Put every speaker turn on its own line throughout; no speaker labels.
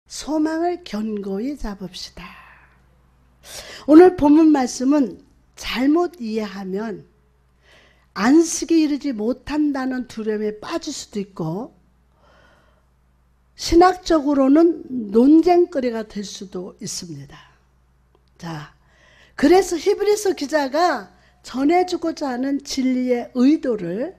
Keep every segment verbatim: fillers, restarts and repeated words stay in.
소망을 견고히 잡읍시다. 오늘 본문 말씀은 잘못 이해하면 안식에 이르지 못한다는 두려움에 빠질 수도 있고 신학적으로는 논쟁거리가 될 수도 있습니다. 자, 그래서 히브리서 기자가 전해주고자 하는 진리의 의도를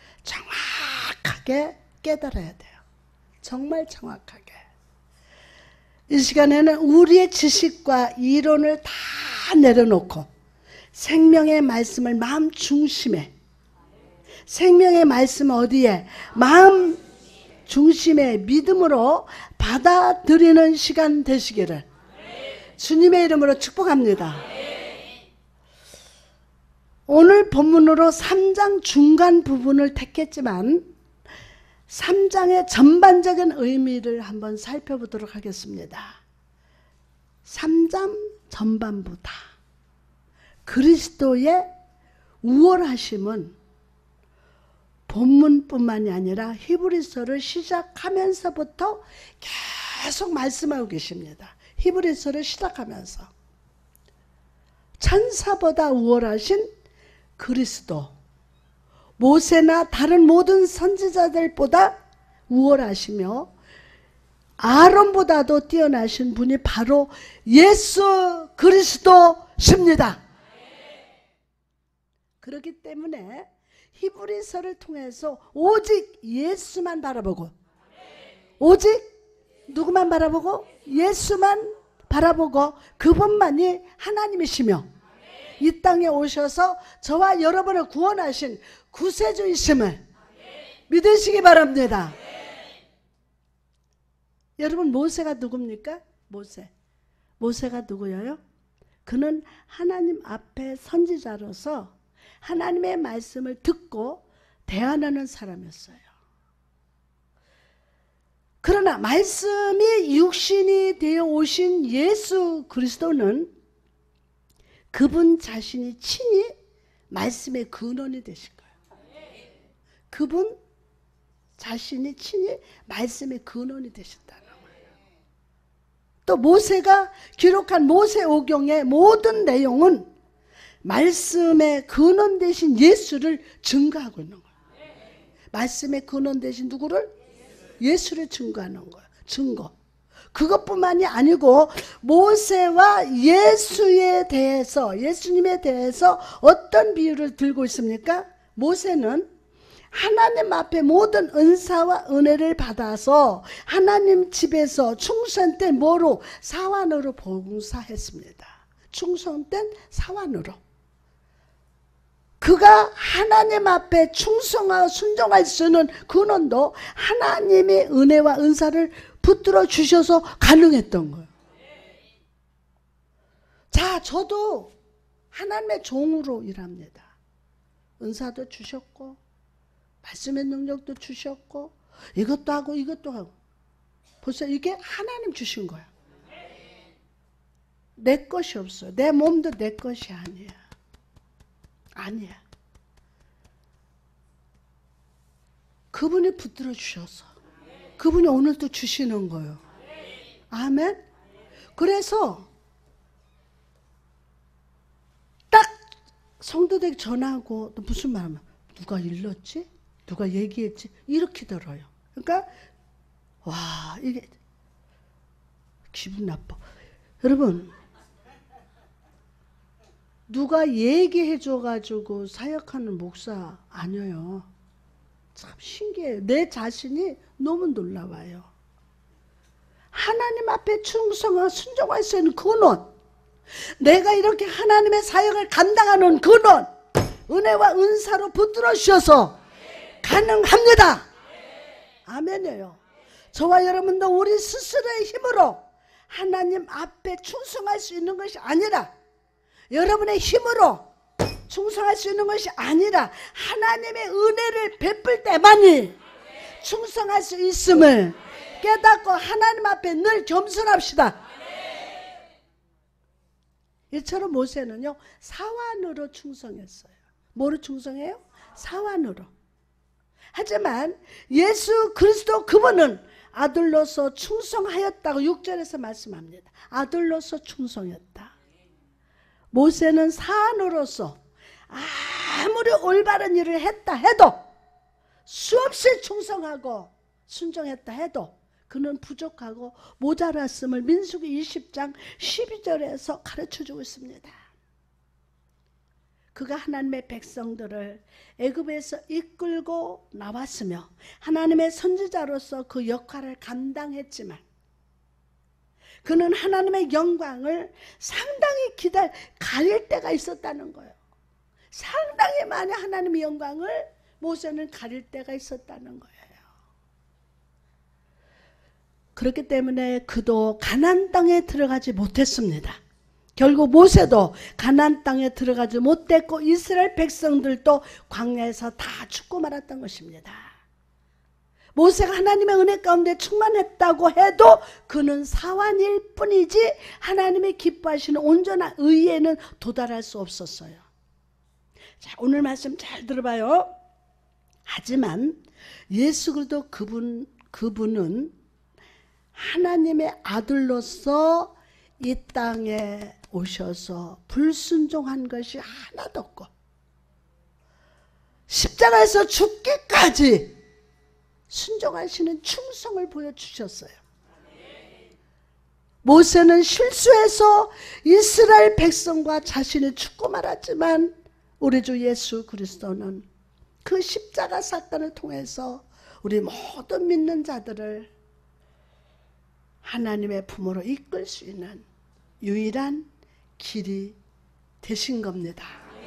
정확하게 깨달아야 돼요. 정말 정확하게. 이 시간에는 우리의 지식과 이론을 다 내려놓고 생명의 말씀을 마음 중심에, 생명의 말씀 어디에? 마음 중심에 믿음으로 받아들이는 시간 되시기를 주님의 이름으로 축복합니다. 오늘 본문으로 삼 장 중간 부분을 택했지만 삼 장의 전반적인 의미를 한번 살펴보도록 하겠습니다. 삼 장 전반부 다 그리스도의 우월하심은 본문뿐만이 아니라 히브리서를 시작하면서부터 계속 말씀하고 계십니다. 히브리서를 시작하면서 천사보다 우월하신 그리스도, 모세나 다른 모든 선지자들보다 우월하시며 아론보다도 뛰어나신 분이 바로 예수 그리스도십니다. 그렇기 때문에 히브리서를 통해서 오직 예수만 바라보고, 오직 누구만 바라보고? 예수만 바라보고 그분만이 하나님이시며 이 땅에 오셔서 저와 여러분을 구원하신 구세주이심을 믿으시기 바랍니다. 여러분, 모세가 누굽니까? 모세. 모세가 누구예요? 그는 하나님 앞에 선지자로서 하나님의 말씀을 듣고 대안하는 사람이었어요. 그러나 말씀이 육신이 되어 오신 예수 그리스도는 그분 자신이 친히 말씀의 근원이 되신 거예요. 그분 자신이 친히 말씀의 근원이 되셨다는 거예요. 또 모세가 기록한 모세오경의 모든 내용은 말씀의 근원 되신 예수를 증거하고 있는 거예요. 말씀의 근원 되신 누구를? 예수를 증거하는 거예요. 증거. 그것뿐만이 아니고 모세와 예수에 대해서, 예수님에 대해서 어떤 비유를 들고 있습니까? 모세는 하나님 앞에 모든 은사와 은혜를 받아서 하나님 집에서 충성된 뭐로? 사환으로 봉사했습니다. 충성된 사환으로. 그가 하나님 앞에 충성하고 순종할 수 있는 근원도 하나님의 은혜와 은사를 붙들어 주셔서 가능했던 거예요. 자, 저도 하나님의 종으로 일합니다. 은사도 주셨고 말씀의 능력도 주셨고 이것도 하고 이것도 하고. 보세요. 이게 하나님 주신 거야. 내 것이 없어요. 내 몸도 내 것이 아니야. 아니야. 그분이 붙들어 주셔서 그분이 오늘도 주시는 거예요. 아멘. 그래서 딱 성도들에게 전하고 또 무슨 말하면 누가 일렀지? 누가 얘기했지? 이렇게 들어요. 그러니까 와, 이게 기분 나빠. 여러분, 누가 얘기해 줘가지고 사역하는 목사 아니에요. 참 신기해요. 내 자신이 너무 놀라워요. 하나님 앞에 충성하고 순종할 수 있는 근원, 내가 이렇게 하나님의 사역을 감당하는 근원, 은혜와 은사로 붙들어 주셔서 가능합니다. 아멘이에요. 저와 여러분도 우리 스스로의 힘으로 하나님 앞에 충성할 수 있는 것이 아니라, 여러분의 힘으로 충성할 수 있는 것이 아니라 하나님의 은혜를 베풀 때만이 충성할 수 있음을 깨닫고 하나님 앞에 늘 겸손합시다. 이처럼 모세는요, 사환으로 충성했어요. 뭐로 충성해요? 사환으로. 하지만 예수 그리스도 그분은 아들로서 충성하였다고 육 절에서 말씀합니다. 아들로서 충성했다. 모세는 사안으로서 아무리 올바른 일을 했다 해도, 수없이 충성하고 순종했다 해도 그는 부족하고 모자랐음을 민수기 이십 장 십이 절에서 가르쳐주고 있습니다. 그가 하나님의 백성들을 애굽에서 이끌고 나왔으며 하나님의 선지자로서 그 역할을 감당했지만, 그는 하나님의 영광을 상당히 기다려 가릴 때가 있었다는 거예요. 상당히 많이 하나님의 영광을 모세는 가릴 때가 있었다는 거예요. 그렇기 때문에 그도 가나안 땅에 들어가지 못했습니다. 결국 모세도 가나안 땅에 들어가지 못했고 이스라엘 백성들도 광야에서 다 죽고 말았던 것입니다. 모세가 하나님의 은혜 가운데 충만했다고 해도 그는 사환일 뿐이지 하나님이 기뻐하시는 온전한 의에는 도달할 수 없었어요. 자, 오늘 말씀 잘 들어봐요. 하지만 예수 그리스도 그분, 그분은 하나님의 아들로서 이 땅에 오셔서 불순종한 것이 하나도 없고 십자가에서 죽기까지 순종하시는 충성을 보여주셨어요. 모세는 실수해서 이스라엘 백성과 자신이 죽고 말았지만 우리 주 예수 그리스도는 그 십자가 사건을 통해서 우리 모든 믿는 자들을 하나님의 부모로 이끌 수 있는 유일한 길이 되신 겁니다.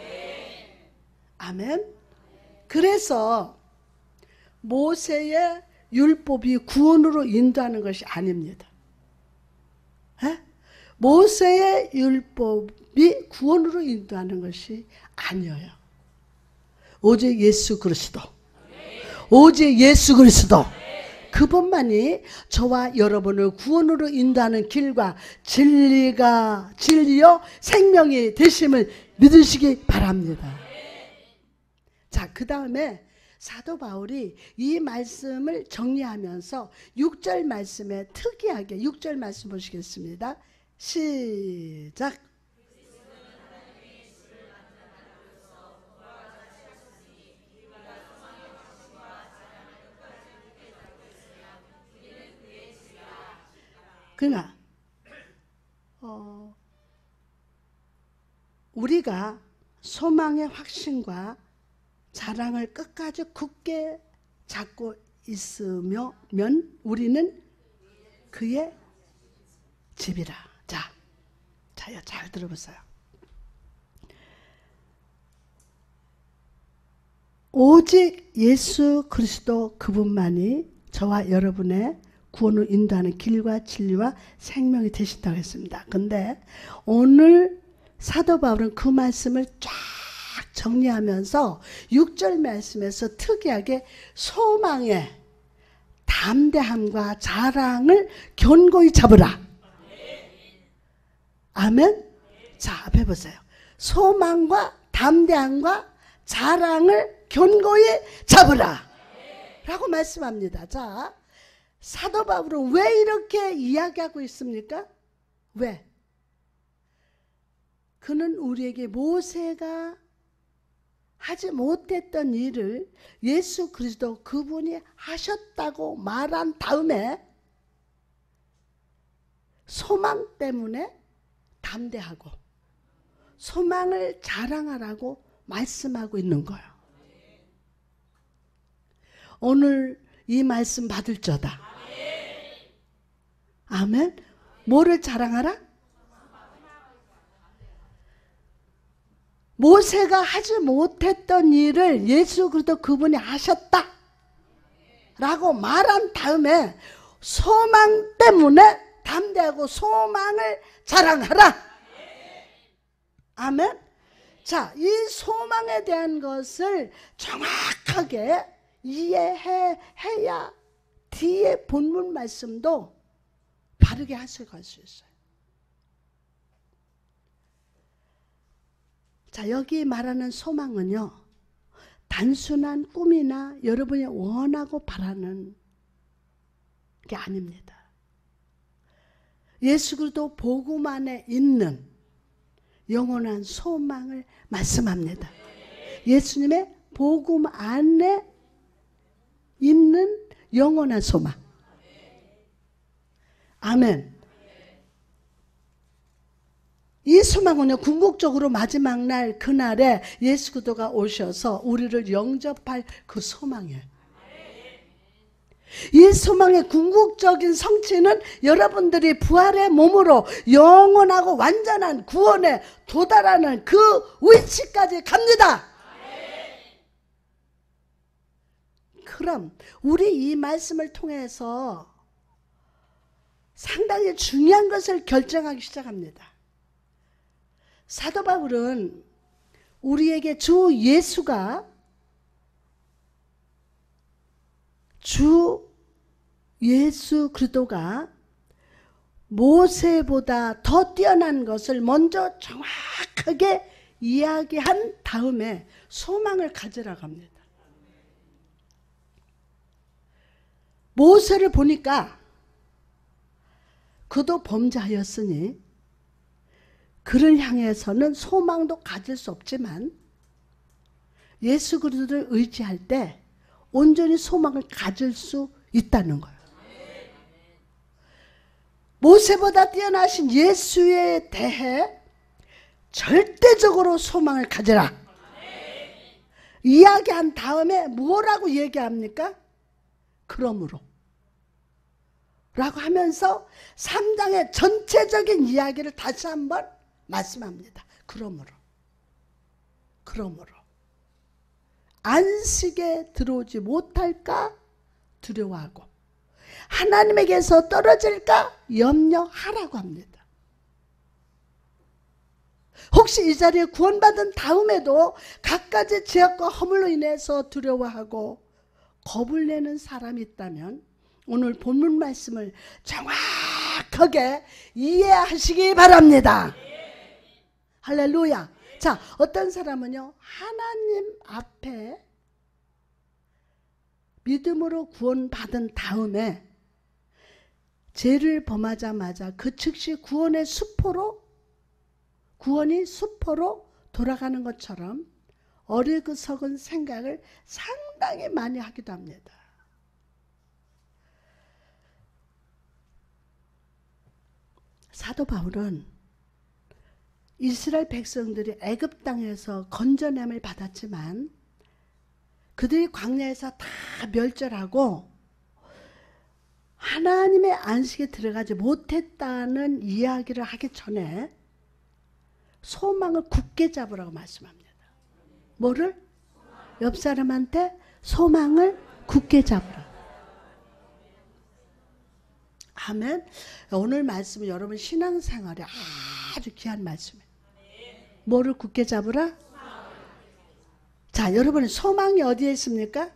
아멘. 그래서 모세의 율법이 구원으로 인도하는 것이 아닙니다. 에? 모세의 율법이 구원으로 인도하는 것이 아니에요. 오직 예수 그리스도, 오직 예수 그리스도 그분만이 저와 여러분을 구원으로 인도하는 길과 진리가 진리요 생명이 되심을 믿으시기 바랍니다. 자, 그 다음에 사도 바울이 이 말씀을 정리하면서 육 절 말씀에 특이하게 육 절 말씀 보시겠습니다. 시작. 그러나 어, 우리가 소망의 확신과 자랑을 끝까지 굳게 잡고 있으면 우리는 그의 집이라. 자, 자, 잘 들어보세요. 오직 예수 그리스도 그분만이 저와 여러분의 구원을 인도하는 길과 진리와 생명이 되신다고 했습니다. 근데 오늘 사도 바울은 그 말씀을 쫙 정리하면서 육 절 말씀에서 특이하게 소망의 담대함과 자랑을 견고히 잡으라. 아멘. 자, 앞에 보세요. 소망과 담대함과 자랑을 견고히 잡으라 라고 말씀합니다. 자, 사도 바울은 왜 이렇게 이야기하고 있습니까? 왜? 그는 우리에게 모세가 하지 못했던 일을 예수 그리스도 그분이 하셨다고 말한 다음에 소망 때문에 담대하고 소망을 자랑하라고 말씀하고 있는 거예요. 오늘 이 말씀 받을 자다. 아멘. 뭐를 자랑하라? 모세가 하지 못했던 일을 예수 그리스도 그분이 하셨다 라고 말한 다음에 소망 때문에 담대하고 소망을 자랑하라. 아멘. 자, 이 소망에 대한 것을 정확하게 이해해야 뒤에 본문 말씀도 바르게 해석할 수 있어요. 자, 여기 말하는 소망은요, 단순한 꿈이나 여러분이 원하고 바라는 게 아닙니다. 예수 그리스도 복음 안에 있는 영원한 소망을 말씀합니다. 예수님의 복음 안에 있는 영원한 소망. 아멘. 이 소망은요, 궁극적으로 마지막 날 그날에 예수 그리스도가 오셔서 우리를 영접할 그 소망이에요. 이 소망의 궁극적인 성취는 여러분들이 부활의 몸으로 영원하고 완전한 구원에 도달하는 그 위치까지 갑니다. 그럼 우리 이 말씀을 통해서 상당히 중요한 것을 결정하기 시작합니다. 사도 바울은 우리에게 주 예수가 주 예수 그리스도가 모세보다 더 뛰어난 것을 먼저 정확하게 이야기한 다음에 소망을 가지라고 합니다. 모세를 보니까 그도 범죄하였으니 그를 향해서는 소망도 가질 수 없지만 예수 그리스도를 의지할 때 온전히 소망을 가질 수 있다는 거예요. 모세보다 뛰어나신 예수에 대해 절대적으로 소망을 가져라. 이야기한 다음에 뭐라고 얘기합니까? 그러므로 라고 하면서 삼 장의 전체적인 이야기를 다시 한번 말씀합니다. 그러므로 그러므로 안식에 들어오지 못할까 두려워하고 하나님에게서 떨어질까 염려하라고 합니다. 혹시 이 자리에 구원받은 다음에도 갖가지 죄악과 허물로 인해서 두려워하고 겁을 내는 사람이 있다면 오늘 본문 말씀을 정확하게 이해하시기 바랍니다. 할렐루야. 자, 어떤 사람은요, 하나님 앞에 믿음으로 구원받은 다음에 죄를 범하자마자 그 즉시 구원의 수포로, 구원이 수포로 돌아가는 것처럼 어리석은 생각을 상당히 많이 하기도 합니다. 사도 바울은 이스라엘 백성들이 애굽 땅에서 건져냄을 받았지만 그들이 광야에서 다 멸절하고 하나님의 안식에 들어가지 못했다는 이야기를 하기 전에 소망을 굳게 잡으라고 말씀합니다. 뭐를? 옆 사람한테 소망을 굳게 잡으라. 아멘. 오늘 말씀은 여러분 신앙생활에 아주 귀한 말씀이에요. 뭐를 굳게 잡으라? 자, 여러분 소망이 어디에 있습니까?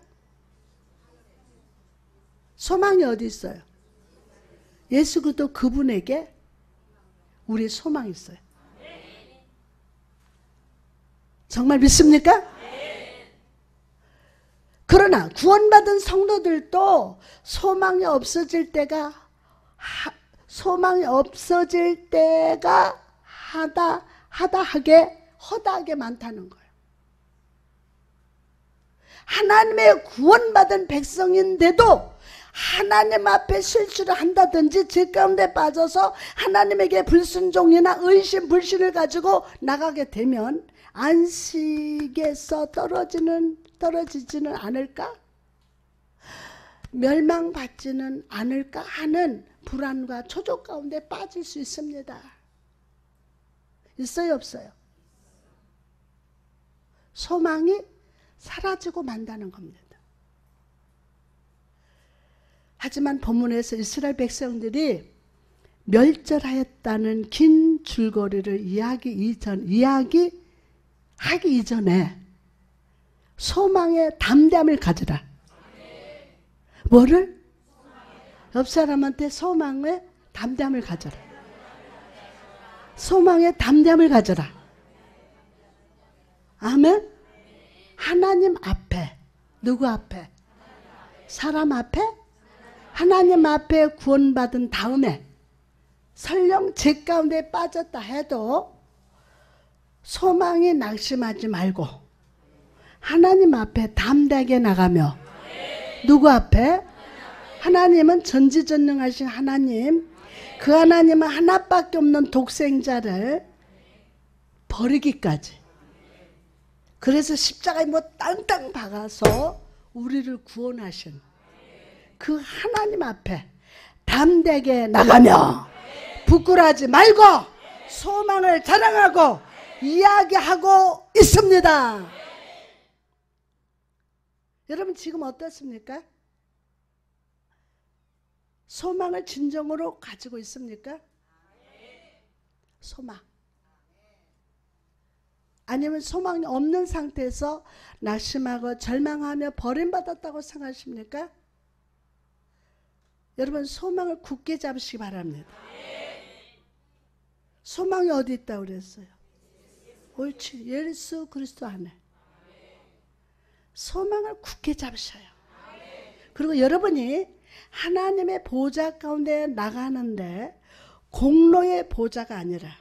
소망이 어디 있어요? 예수 그리스도 그분에게 우리 소망이 있어요. 정말 믿습니까? 그러나 구원받은 성도들도 소망이 없어질 때가 하, 소망이 없어질 때가 하다 하다하게 허다하게 많다는 거예요. 하나님의 구원받은 백성인데도 하나님 앞에 실수를 한다든지 죄 가운데 빠져서 하나님에게 불순종이나 의심, 불신을 가지고 나가게 되면 안식에서 떨어지는 떨어지지는 않을까? 멸망받지는 않을까 하는 불안과 초조 가운데 빠질 수 있습니다. 있어요, 없어요? 소망이 사라지고 만다는 겁니다. 하지만 본문에서 이스라엘 백성들이 멸절하였다는 긴 줄거리를 이야기 이전, 이야기하기 이전에 소망의 담대함을 가져라. 뭐를? 옆 사람한테 소망의 담대함을 가져라. 소망의 담대함을 가져라. 아멘? 하나님 앞에, 누구 앞에? 사람 앞에? 하나님 앞에 구원받은 다음에 설령 죄 가운데 빠졌다 해도 소망에 낙심하지 말고 하나님 앞에 담대하게 나가며 누구 앞에? 하나님은 전지전능하신 하나님, 그 하나님은 하나밖에 없는 독생자를 버리기까지, 그래서 십자가에 뭐 땅땅 박아서 우리를 구원하신 그 하나님 앞에 담대하게 나가며 부끄러워하지 말고 소망을 자랑하고 이야기하고 있습니다. 여러분 지금 어떻습니까? 소망을 진정으로 가지고 있습니까? 소망. 아니면 소망이 없는 상태에서 낙심하고 절망하며 버림받았다고 생각하십니까? 여러분 소망을 굳게 잡으시기 바랍니다. 소망이 어디 있다고 그랬어요? 옳지. 예수 그리스도 안에. 소망을 굳게 잡으셔요. 그리고 여러분이 하나님의 보좌 가운데 나가는데 공로의 보좌가 아니라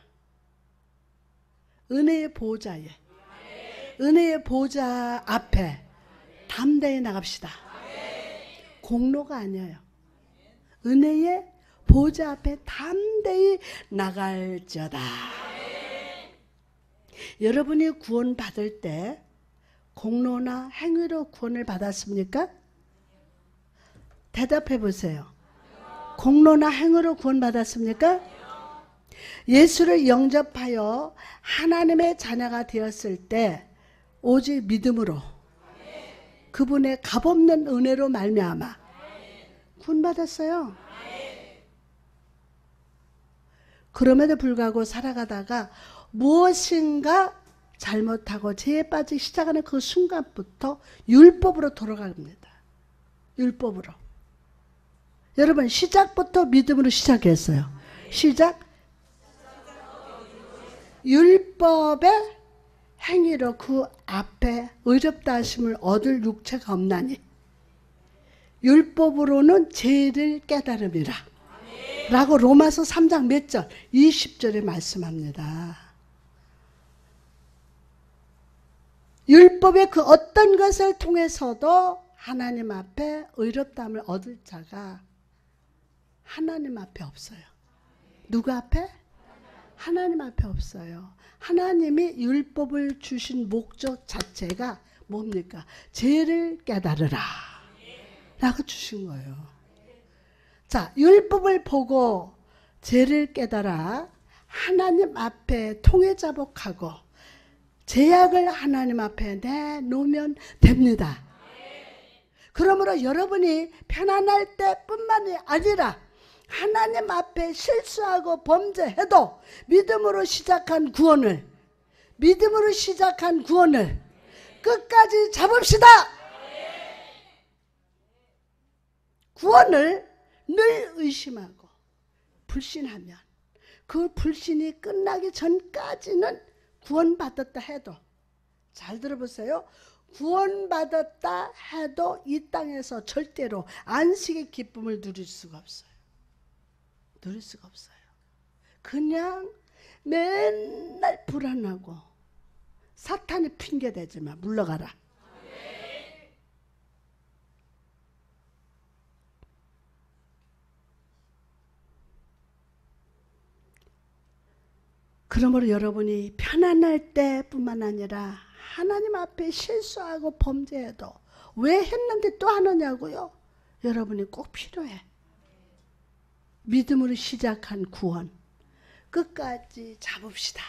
은혜의 보좌에, 은혜의 보좌 앞에 담대히 나갑시다. 공로가 아니에요. 은혜의 보좌 앞에 담대히 나갈지어다. 여러분이 구원 받을 때 공로나 행위로 구원을 받았습니까? 대답해 보세요. 공로나 행위로 구원 받았습니까? 예수를 영접하여 하나님의 자녀가 되었을 때 오직 믿음으로 그분의 값없는 은혜로 말미암아 구원 받았어요. 그럼에도 불구하고 살아가다가 무엇인가 잘못하고 죄에 빠지기 시작하는 그 순간부터 율법으로 돌아갑니다. 율법으로. 여러분 시작부터 믿음으로 시작했어요. 시작. 율법의 행위로 그 앞에 의롭다 하심을 얻을 육체가 없나니 율법으로는 죄를 깨달음이라 라고 로마서 삼 장 몇 절? 이십 절에 말씀합니다. 율법의 그 어떤 것을 통해서도 하나님 앞에 의롭다함을 얻을 자가 하나님 앞에 없어요. 누구 앞에? 하나님 앞에 없어요. 하나님이 율법을 주신 목적 자체가 뭡니까? 죄를 깨달으라 라고 주신 거예요. 자, 율법을 보고 죄를 깨달아 하나님 앞에 통회자복하고 죄악을 하나님 앞에 내놓으면 됩니다. 그러므로 여러분이 편안할 때뿐만이 아니라 하나님 앞에 실수하고 범죄해도 믿음으로 시작한 구원을 믿음으로 시작한 구원을 끝까지 잡읍시다. 구원을 늘 의심하고 불신하면 그 불신이 끝나기 전까지는 구원받았다 해도, 잘 들어보세요. 구원받았다 해도 이 땅에서 절대로 안식의 기쁨을 누릴 수가 없어요. 누릴 수가 없어요. 그냥 맨날 불안하고 사탄이 핑계대지만 물러가라. 그러므로 여러분이 편안할 때뿐만 아니라 하나님 앞에 실수하고 범죄해도 왜 했는데 또 하느냐고요? 여러분이 꼭 필요해. 믿음으로 시작한 구원 끝까지 잡읍시다.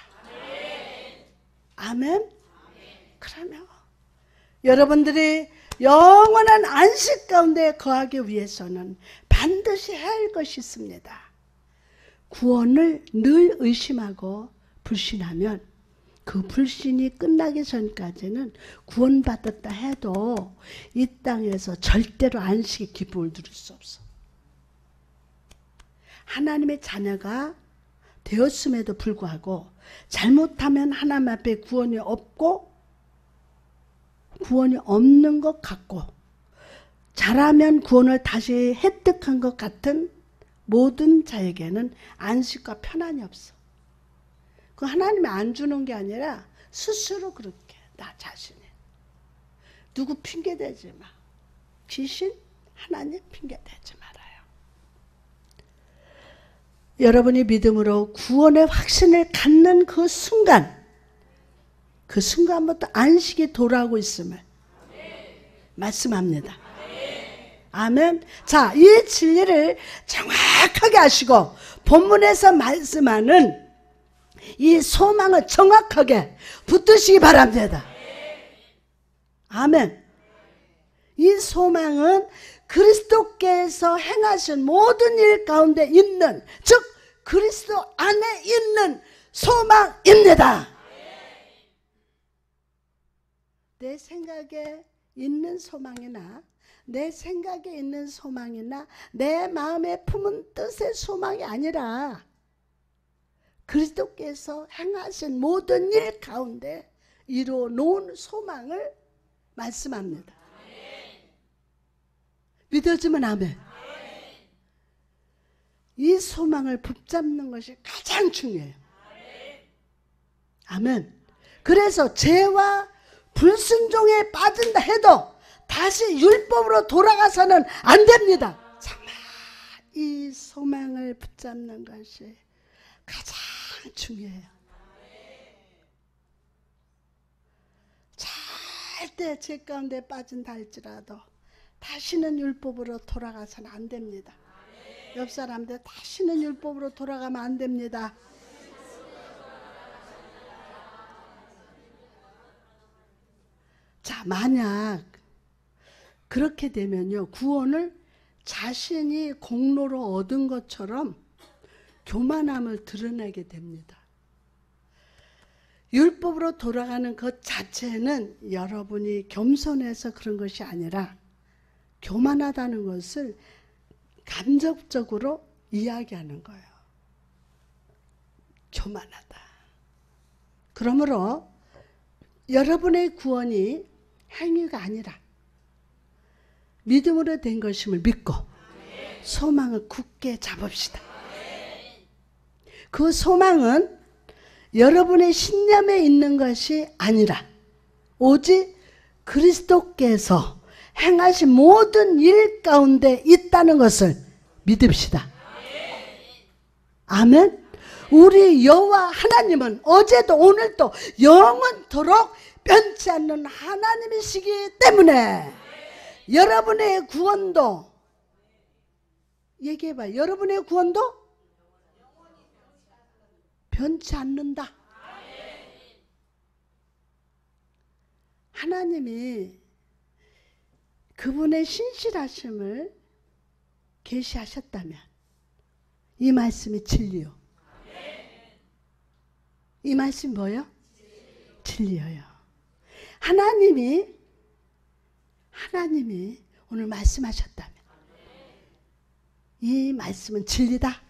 아멘. 그러면 여러분들이 영원한 안식 가운데 거하기 위해서는 반드시 해야 할 것이 있습니다. 구원을 늘 의심하고 불신하면 그 불신이 끝나기 전까지는 구원받았다 해도 이 땅에서 절대로 안식의 기쁨을 누릴 수 없어. 하나님의 자녀가 되었음에도 불구하고 잘못하면 하나님 앞에 구원이 없고 구원이 없는 것 같고 잘하면 구원을 다시 획득한 것 같은 모든 자에게는 안식과 편안이 없어. 그 하나님이 안 주는 게 아니라 스스로 그렇게 나 자신이. 누구 핑계대지 마. 귀신, 하나님 핑계대지 말아요. 여러분이 믿음으로 구원의 확신을 갖는 그 순간, 그 순간부터 안식이 돌아오고 있음을 말씀합니다. 아멘. 자, 이 진리를 정확하게 아시고 본문에서 말씀하는 이 소망을 정확하게 붙드시기 바랍니다. 아멘. 이 소망은 그리스도께서 행하신 모든 일 가운데 있는, 즉 그리스도 안에 있는 소망입니다. 내 생각에 있는 소망이나 내 생각에 있는 소망이나 내 마음에 품은 뜻의 소망이 아니라 그리스도께서 행하신 모든 일 가운데 이루어 놓은 소망을 말씀합니다. 믿어지면 아멘. 이 소망을 붙잡는 것이 가장 중요해요. 아멘. 그래서 죄와 불순종에 빠진다 해도 다시 율법으로 돌아가서는 안 됩니다. 정말 이 소망을 붙잡는 것이 가장 중요해요. 절대 죄 가운데 빠진다 할지라도 다시는 율법으로 돌아가서는 안 됩니다. 옆 사람들 다시는 율법으로 돌아가면 안 됩니다. 자, 만약 그렇게 되면요, 구원을 자신이 공로로 얻은 것처럼 교만함을 드러내게 됩니다. 율법으로 돌아가는 것 자체는 여러분이 겸손해서 그런 것이 아니라 교만하다는 것을 간접적으로 이야기하는 거예요. 교만하다. 그러므로 여러분의 구원이 행위가 아니라 믿음으로 된 것임을 믿고 소망을 굳게 잡읍시다. 그 소망은 여러분의 신념에 있는 것이 아니라 오직 그리스도께서 행하신 모든 일 가운데 있다는 것을 믿읍시다. 아멘. 우리 여호와 하나님은 어제도 오늘도 영원토록 변치 않는 하나님이시기 때문에 여러분의 구원도, 얘기해봐요. 여러분의 구원도 변치 않는다. 하나님이 그분의 신실하심을 계시하셨다면 이 말씀이 진리요. 이 말씀이 뭐예요? 진리예요. 하나님이 하나님이 오늘 말씀하셨다면 이 말씀은 진리다.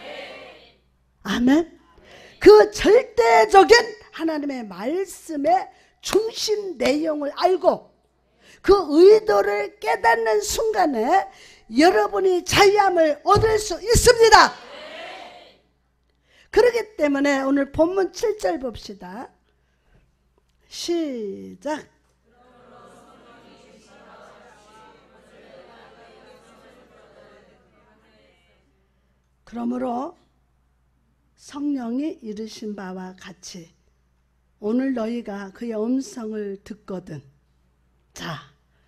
아멘. 그 절대적인 하나님의 말씀의 중심 내용을 알고 그 의도를 깨닫는 순간에 여러분이 자유함을 얻을 수 있습니다. 그렇기 때문에 오늘 본문 칠 절 봅시다. 시작. 그러므로 성령이 이르신 바와 같이 오늘 너희가 그의 음성을 듣거든. 자,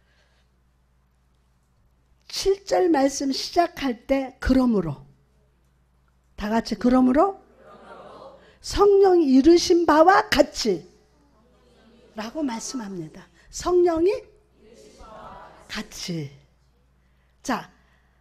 칠 절 말씀 시작할 때 그러므로, 다 같이 그러므로 성령이 이르신 바와 같이 라고 말씀합니다. 성령이 같이. 자,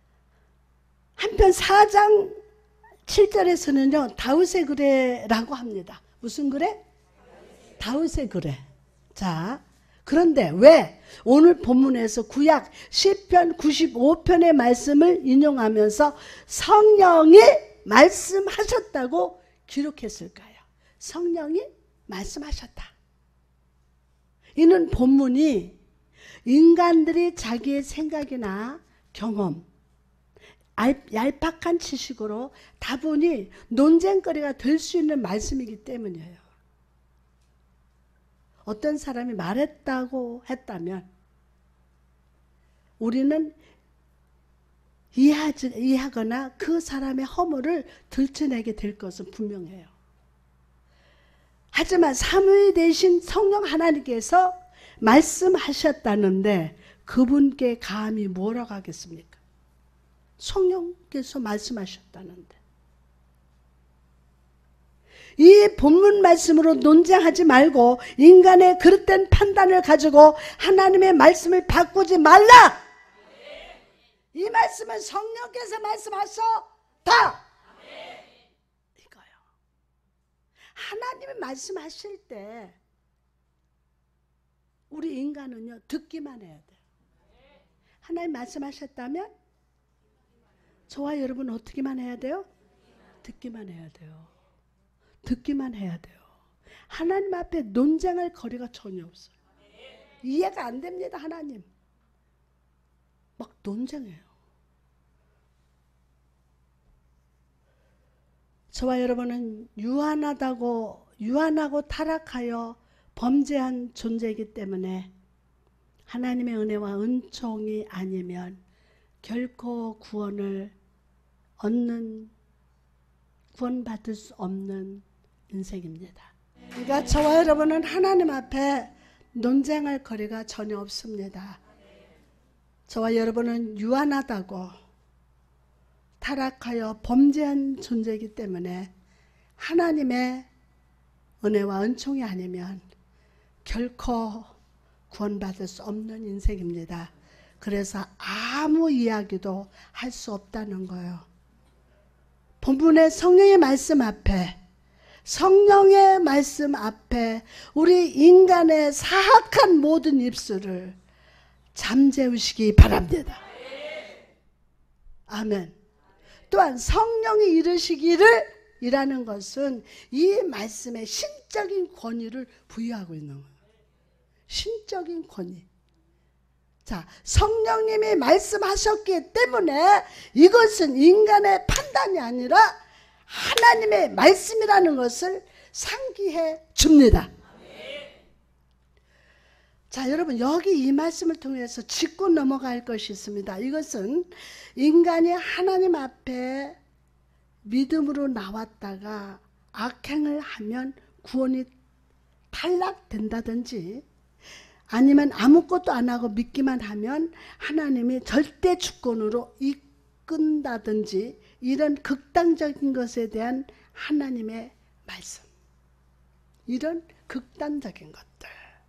한편 사 장 칠 절에서는요 다윗의 글에라고 합니다. 무슨 글에? 다윗의 글에. 자, 그런데 왜 오늘 본문에서 구약 시편 구십오 편의 말씀을 인용하면서 성령이 말씀하셨다고 기록했을까요? 성령이 말씀하셨다. 이는 본문이 인간들이 자기의 생각이나 경험, 얄팍한 지식으로 다분히 논쟁거리가 될 수 있는 말씀이기 때문이에요. 어떤 사람이 말했다고 했다면 우리는 이해하지, 이해하거나 그 사람의 허물을 들춰내게 될 것은 분명해요. 하지만 삼위 되신 성령 하나님께서 말씀하셨다는데 그분께 감히 뭐라고 하겠습니까? 성령께서 말씀하셨다는데. 이 본문 말씀으로 논쟁하지 말고 인간의 그릇된 판단을 가지고 하나님의 말씀을 바꾸지 말라. 이 말씀은 성령께서 말씀하셨다. 이거요. 하나님이 말씀하실 때 우리 인간은요 듣기만 해야 돼요. 하나님 말씀하셨다면 저와 여러분은 어떻게만 해야 돼요? 듣기만 해야 돼요. 듣기만 해야 돼요. 하나님 앞에 논쟁할 거리가 전혀 없어요. 이해가 안 됩니다. 하나님 막 논쟁해요. 저와 여러분은 유한하다고 유한하고 타락하여 범죄한 존재이기 때문에 하나님의 은혜와 은총이 아니면 결코 구원을 얻는 구원받을 수 없는 인생입니다. 그러니까 저와 여러분은 하나님 앞에 논쟁할 거리가 전혀 없습니다. 저와 여러분은 유한하다고 타락하여 범죄한 존재이기 때문에 하나님의 은혜와 은총이 아니면 결코 구원받을 수 없는 인생입니다. 그래서 아무 이야기도 할 수 없다는 거예요. 본문의 성령의 말씀 앞에 성령의 말씀 앞에 우리 인간의 사악한 모든 입술을 잠재우시기 바랍니다. 아멘. 또한 성령이 이르시기를 이라는 것은 이 말씀에 신적인 권위를 부여하고 있는 거예요. 신적인 권위. 자, 성령님이 말씀하셨기 때문에 이것은 인간의 판단이 아니라 하나님의 말씀이라는 것을 상기해 줍니다. 자, 여러분 여기 이 말씀을 통해서 짚고 넘어갈 것이 있습니다. 이것은 인간이 하나님 앞에 믿음으로 나왔다가 악행을 하면 구원이 탈락된다든지 아니면 아무것도 안 하고 믿기만 하면 하나님이 절대 주권으로 이끈다든지 이런 극단적인 것에 대한 하나님의 말씀, 이런 극단적인 것들,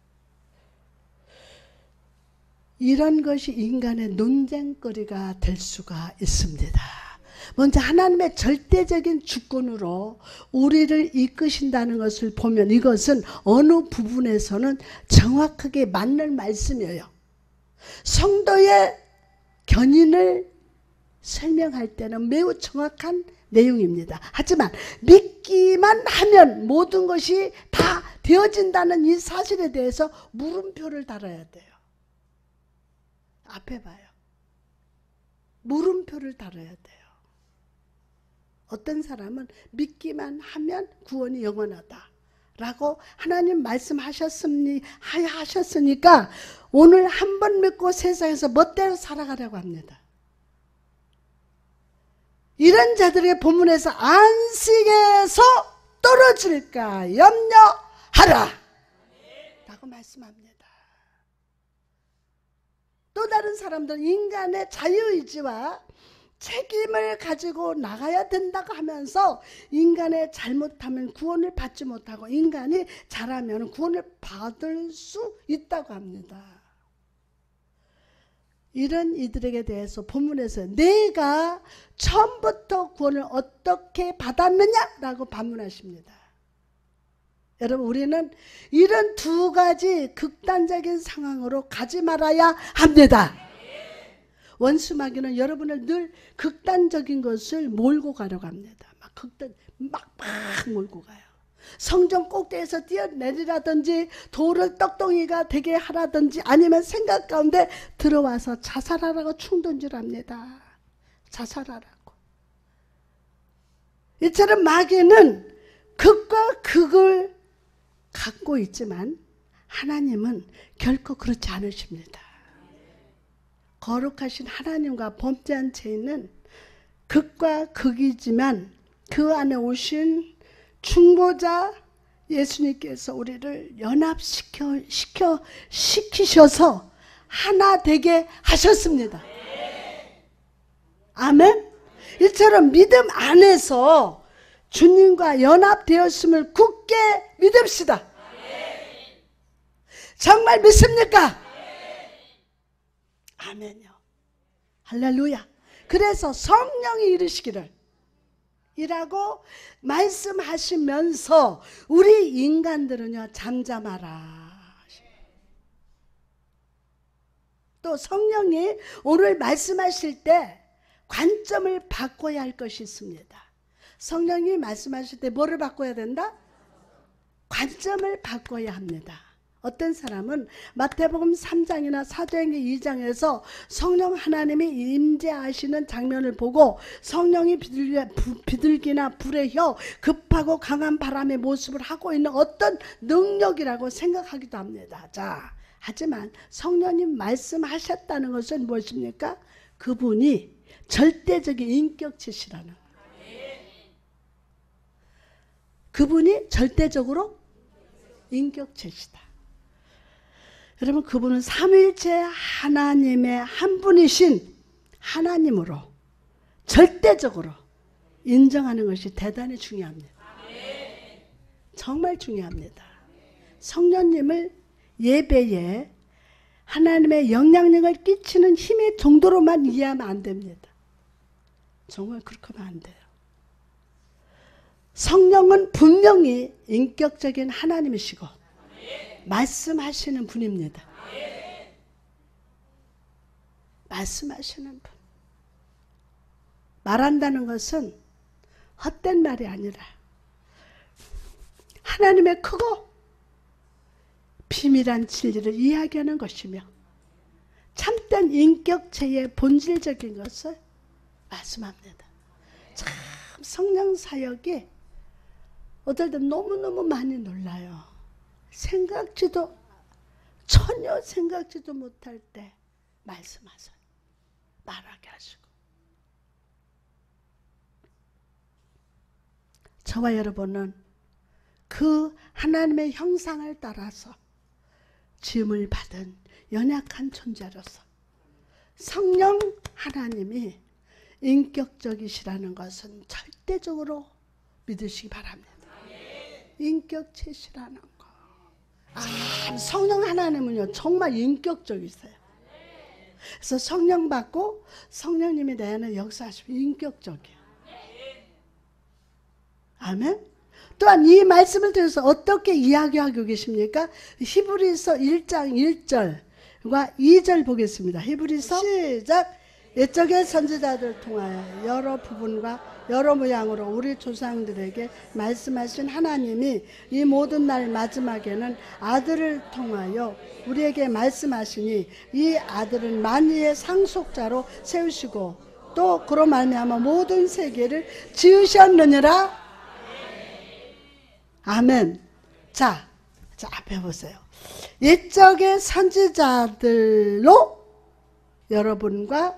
이런 것이 인간의 논쟁거리가 될 수가 있습니다. 먼저 하나님의 절대적인 주권으로 우리를 이끄신다는 것을 보면 이것은 어느 부분에서는 정확하게 맞는 말씀이에요. 성도의 견인을 설명할 때는 매우 정확한 내용입니다. 하지만 믿기만 하면 모든 것이 다 되어진다는 이 사실에 대해서 물음표를 달아야 돼요. 앞에 봐요. 물음표를 달아야 돼요. 어떤 사람은 믿기만 하면 구원이 영원하다 라고 하나님 말씀하셨으니, 하셨으니까 오늘 한 번 믿고 세상에서 멋대로 살아가려고 합니다. 이런 자들의 본문에서 안식에서 떨어질까 염려하라 라고 말씀합니다. 또 다른 사람들은 인간의 자유의지와 책임을 가지고 나가야 된다고 하면서 인간의 잘못하면 구원을 받지 못하고 인간이 잘하면 구원을 받을 수 있다고 합니다. 이런 이들에게 대해서 본문에서 내가 처음부터 구원을 어떻게 받았느냐라고 반문하십니다. 여러분 우리는 이런 두 가지 극단적인 상황으로 가지 말아야 합니다. 원수 마귀는 여러분을 늘 극단적인 것을 몰고 가려고 합니다. 막 극단, 막, 막 몰고 가요. 성전 꼭대기에서 뛰어내리라든지 돌을 떡덩이가 되게 하라든지 아니면 생각 가운데 들어와서 자살하라고 충동질합니다. 자살하라고. 이처럼 마귀는 극과 극을 갖고 있지만 하나님은 결코 그렇지 않으십니다. 거룩하신 하나님과 범죄한 죄인은 극과 극이지만 그 안에 오신 중보자 예수님께서 우리를 연합시켜 시켜 시키셔서 하나 되게 하셨습니다. 아멘. 이처럼 믿음 안에서 주님과 연합되었음을 굳게 믿읍시다. 정말 믿습니까? 아멘요. 할렐루야. 그래서 성령이 이르시기를 이라고 말씀하시면서 우리 인간들은요 잠잠하라. 또 성령이 오늘 말씀하실 때 관점을 바꿔야 할 것이 있습니다. 성령이 말씀하실 때 뭐를 바꿔야 된다? 관점을 바꿔야 합니다. 어떤 사람은 마태복음 삼 장이나 사도행전 이 장에서 성령 하나님이 임재하시는 장면을 보고 성령이 비둘기나 불의 혀 급하고 강한 바람의 모습을 하고 있는 어떤 능력이라고 생각하기도 합니다. 자, 하지만 성령님 말씀하셨다는 것은 무엇입니까? 그분이 절대적인 인격체시라는, 그분이 절대적으로 인격체시다. 여러분, 그분은 삼위일체 하나님의 한 분이신 하나님으로 절대적으로 인정하는 것이 대단히 중요합니다. 정말 중요합니다. 성령님을 예배에 하나님의 영향력을 끼치는 힘의 정도로만 이해하면 안 됩니다. 정말 그렇게 하면 안 돼요. 성령은 분명히 인격적인 하나님이시고 말씀하시는 분입니다. 말씀하시는 분. 말한다는 것은 헛된 말이 아니라 하나님의 크고 비밀한 진리를 이야기하는 것이며 참된 인격체의 본질적인 것을 말씀합니다. 참 성령 사역이 어떨 때 너무너무 많이 놀라요. 생각지도 전혀 생각지도 못할 때 말씀하세요. 말하게 하시고. 저와 여러분은 그 하나님의 형상을 따라서 지음을 받은 연약한 존재로서 성령 하나님이 인격적이시라는 것은 절대적으로 믿으시기 바랍니다. 인격체시라는 거. 아, 성령 하나님은요 정말 인격적이세요. 그래서 성령 받고 성령님이 내 안에 역사하시면 인격적이에요. 아멘. 또한 이 말씀을 통해서 어떻게 이야기하고 계십니까? 히브리서 일 장 일 절과 이 절 보겠습니다. 히브리서 시작. 옛적의 선지자들 통하여 여러 부분과 여러 모양으로 우리 조상들에게 말씀하신 하나님이 이 모든 날 마지막에는 아들을 통하여 우리에게 말씀하시니 이 아들은 만유의 상속자로 세우시고 또 그로 말미암아 모든 세계를 지으셨느니라. 아멘. 자, 자 앞에 보세요. 옛적의 선지자들로 여러분과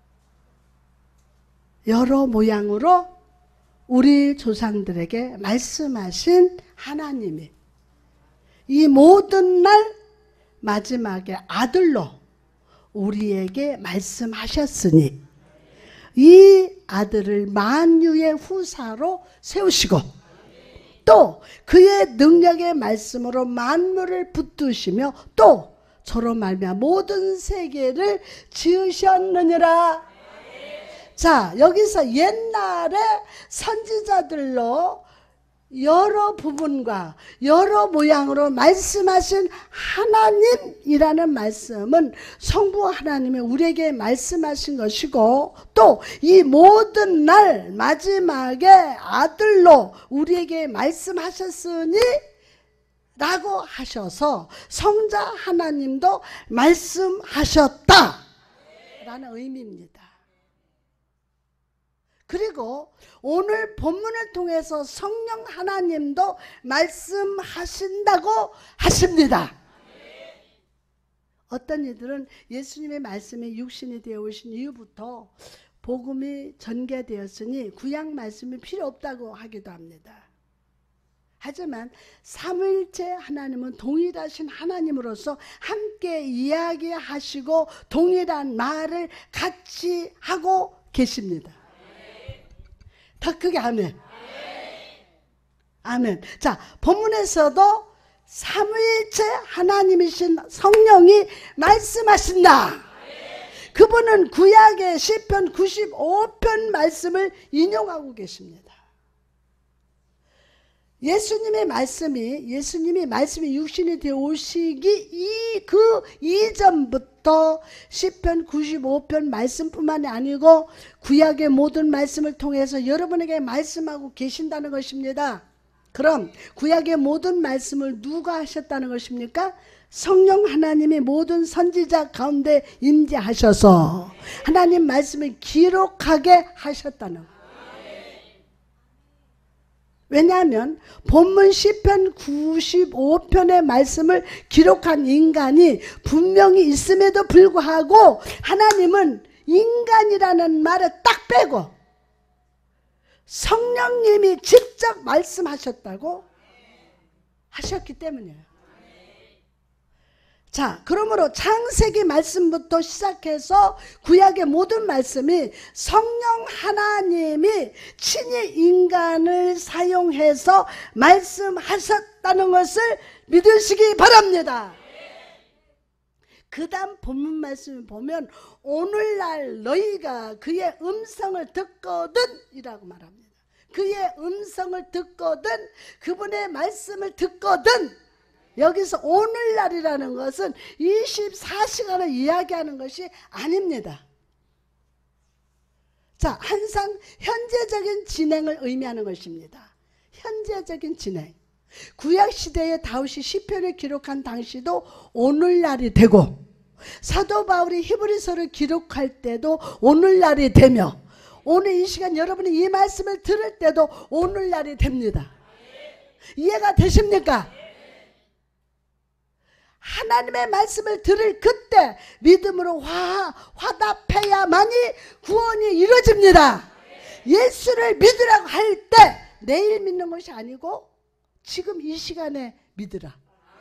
여러 모양으로 우리 조상들에게 말씀하신 하나님이 이 모든 날 마지막에 아들로 우리에게 말씀하셨으니 이 아들을 만유의 후사로 세우시고 또 그의 능력의 말씀으로 만물을 붙드시며 또 저로 말미암아 모든 세계를 지으셨느니라. 자, 여기서 옛날에 선지자들로 여러 부분과 여러 모양으로 말씀하신 하나님이라는 말씀은 성부 하나님이 우리에게 말씀하신 것이고, 또 이 모든 날 마지막에 아들로 우리에게 말씀하셨으니 라고 하셔서 성자 하나님도 말씀하셨다 라는 의미입니다. 그리고 오늘 본문을 통해서 성령 하나님도 말씀하신다고 하십니다. 어떤 이들은 예수님의 말씀이 육신이 되어 오신 이후부터 복음이 전개되었으니 구약 말씀이 필요 없다고 하기도 합니다. 하지만 삼위일체 하나님은 동일하신 하나님으로서 함께 이야기하시고 동일한 말을 같이 하고 계십니다. 더 크게 아멘. 아멘. 자, 본문에서도 삼위일체 하나님이신 성령이 말씀하신다. 그분은 구약의 시편 구십오 편 말씀을 인용하고 계십니다. 예수님의 말씀이 예수님이 말씀이 육신이 되어 오시기 이 그 이전부터 시편 구십오 편 말씀뿐만이 아니고 구약의 모든 말씀을 통해서 여러분에게 말씀하고 계신다는 것입니다. 그럼 구약의 모든 말씀을 누가 하셨다는 것입니까? 성령 하나님이 모든 선지자 가운데 임재하셔서 하나님 말씀을 기록하게 하셨다는 것. 왜냐하면 본문 시편 구십오 편의 말씀을 기록한 인간이 분명히 있음에도 불구하고 하나님은 인간이라는 말을 딱 빼고 성령님이 직접 말씀하셨다고 하셨기 때문이에요. 자, 그러므로 창세기 말씀부터 시작해서 구약의 모든 말씀이 성령 하나님이 친히 인간을 사용해서 말씀하셨다는 것을 믿으시기 바랍니다. 그 다음 본문 말씀을 보면 오늘날 너희가 그의 음성을 듣거든 이라고 말합니다. 그의 음성을 듣거든, 그분의 말씀을 듣거든. 여기서 오늘날이라는 것은 이십사 시간을 이야기하는 것이 아닙니다. 자, 항상 현재적인 진행을 의미하는 것입니다. 현재적인 진행. 구약시대에 다윗이 시편을 기록한 당시도 오늘날이 되고, 사도 바울이 히브리서를 기록할 때도 오늘날이 되며, 오늘 이 시간 여러분이 이 말씀을 들을 때도 오늘날이 됩니다. 이해가 되십니까? 하나님의 말씀을 들을 그때 믿음으로 화, 화답해야만이 구원이 이루어집니다. 예수를 믿으라고 할 때 내일 믿는 것이 아니고 지금 이 시간에 믿으라.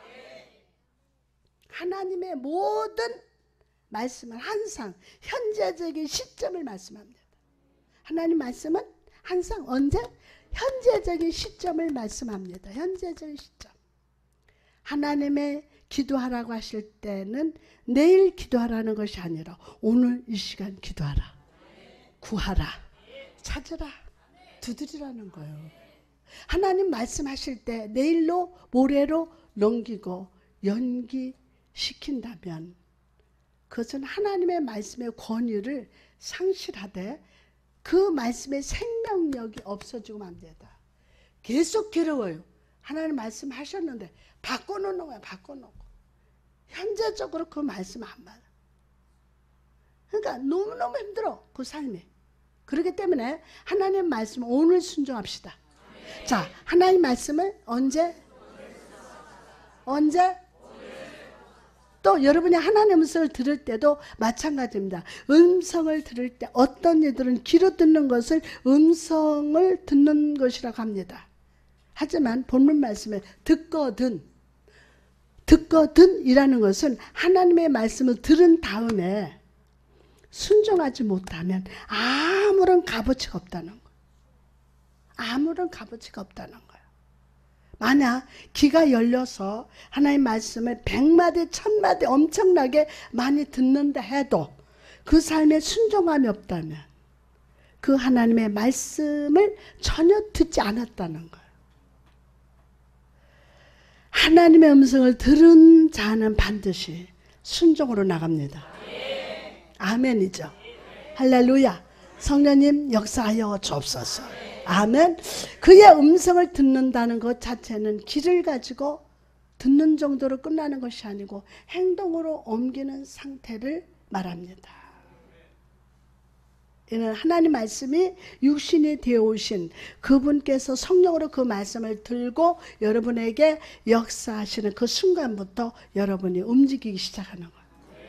하나님의 모든 말씀은 항상 현재적인 시점을 말씀합니다. 하나님 말씀은 항상 언제? 현재적인 시점을 말씀합니다. 현재적인 시점. 하나님의 기도하라고 하실 때는 내일 기도하라는 것이 아니라 오늘 이 시간 기도하라. 구하라. 찾으라. 두드리라는 거예요. 하나님 말씀하실 때 내일로 모레로 넘기고 연기시킨다면 그것은 하나님의 말씀의 권위를 상실하되 그 말씀의 생명력이 없어지고 맙니다. 계속 괴로워요. 하나님 말씀하셨는데 바꿔놓는 거야. 바꿔놓고 현재적으로 그 말씀 안 받아. 그러니까 너무너무 힘들어 그 삶이. 그렇기 때문에 하나님 말씀 오늘 순종합시다. 네. 자, 하나님 말씀을 언제? 언제? 또 여러분이 하나님 음성을 들을 때도 마찬가지입니다. 음성을 들을 때 어떤 이들은 귀로 듣는 것을 음성을 듣는 것이라고 합니다. 하지만 본문 말씀에 듣거든, 듣거든 이라는 것은 하나님의 말씀을 들은 다음에 순종하지 못하면 아무런 값어치가 없다는 거예요. 아무런 값어치가 없다는 거예요. 만약 귀가 열려서 하나님의 말씀을 백마디, 천마디 엄청나게 많이 듣는다 해도 그 삶에 순종함이 없다면 그 하나님의 말씀을 전혀 듣지 않았다는 거예요. 하나님의 음성을 들은 자는 반드시 순종으로 나갑니다. 아멘이죠. 할렐루야. 성령님 역사하여 주옵소서. 아멘. 그의 음성을 듣는다는 것 자체는 귀를 가지고 듣는 정도로 끝나는 것이 아니고 행동으로 옮기는 상태를 말합니다. 이는 하나님 말씀이 육신이 되어 오신 그분께서 성령으로 그 말씀을 들고 여러분에게 역사하시는 그 순간부터 여러분이 움직이기 시작하는 거예요.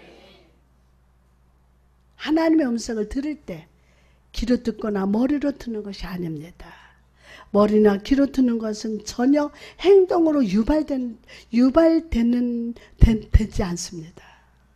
하나님의 음성을 들을 때 귀로 듣거나 머리로 듣는 것이 아닙니다. 머리나 귀로 듣는 것은 전혀 행동으로 유발된, 유발되는, 되, 되지 않습니다.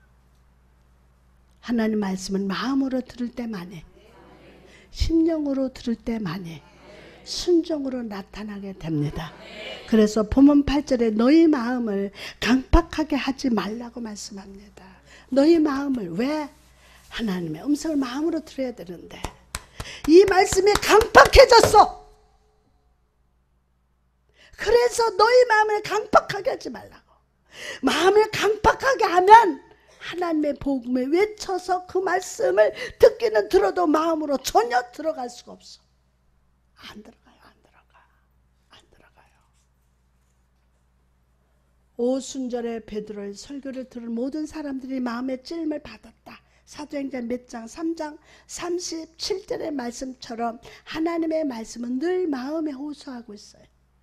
하나님 말씀은 마음으로 들을 때만이, 심령으로 들을 때만이 순종으로 나타나게 됩니다. 그래서 본문 팔 절에 너희 마음을 강팍하게 하지 말라고 말씀합니다. 너희 마음을 왜? 하나님의 음성을 마음으로 들어야 되는데 이 말씀이 강팍해졌어. 그래서 너희 마음을 강팍하게 하지 말라고. 마음을 강팍하게 하면 하나님의 복음에 외쳐서 그 말씀을 듣기는 들어도 마음으로 전혀 들어갈 수가 없어. 안 들어가요. 안 들어가. 안 들어가요. 오순절에 베드로의 설교를 들은 모든 사람들이 마음의 찔림을 받았다. 사도행전 몇 장 삼 장 삼십칠 절의 말씀처럼 하나님의 말씀은 늘 마음에 호소하고 있어요.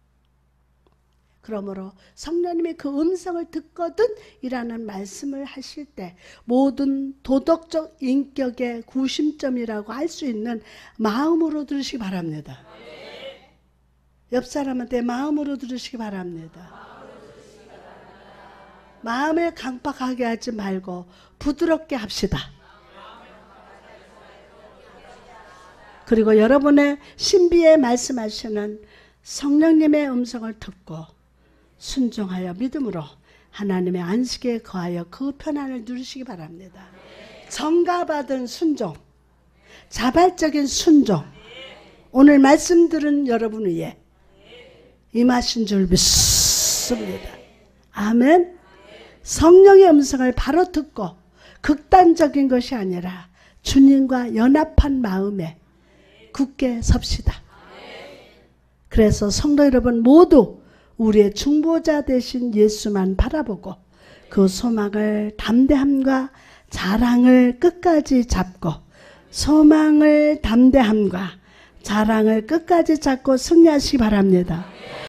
그러므로 성령님이 그 음성을 듣거든 이라는 말씀을 하실 때 모든 도덕적 인격의 구심점이라고 할 수 있는 마음으로 들으시기 바랍니다. 옆 사람한테 마음으로 들으시기 바랍니다. 마음을 강팍하게 하지 말고 부드럽게 합시다. 그리고 여러분의 신비에 말씀하시는 성령님의 음성을 듣고 순종하여 믿음으로 하나님의 안식에 거하여 그 편안을 누리시기 바랍니다. 정가받은 순종, 자발적인 순종, 오늘 말씀 들은 여러분 위에 임하신 줄 믿습니다. 아멘. 성령의 음성을 바로 듣고 극단적인 것이 아니라 주님과 연합한 마음에 굳게 섭시다. 그래서 성도 여러분 모두 우리의 중보자 되신 예수만 바라보고 그 소망을 담대함과 자랑을 끝까지 잡고 소망을 담대함과 자랑을 끝까지 잡고 승리하시기 바랍니다.